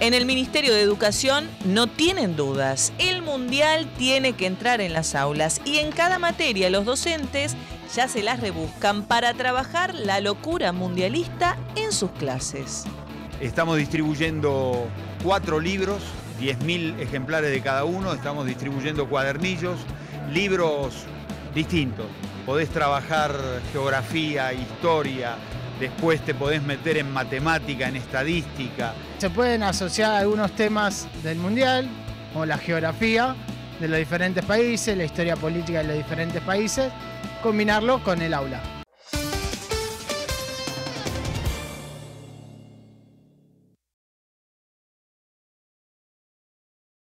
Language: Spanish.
En el Ministerio de Educación no tienen dudas. El mundial tiene que entrar en las aulas y en cada materia los docentes ya se las rebuscan para trabajar la locura mundialista en sus clases. Estamos distribuyendo 4 libros, 10.000 ejemplares de cada uno. Estamos distribuyendo cuadernillos, libros distintos. Podés trabajar geografía, historia, después te podés meter en matemática, en estadística. Se pueden asociar algunos temas del mundial, como la geografía de los diferentes países, la historia política de los diferentes países, combinarlo con el aula.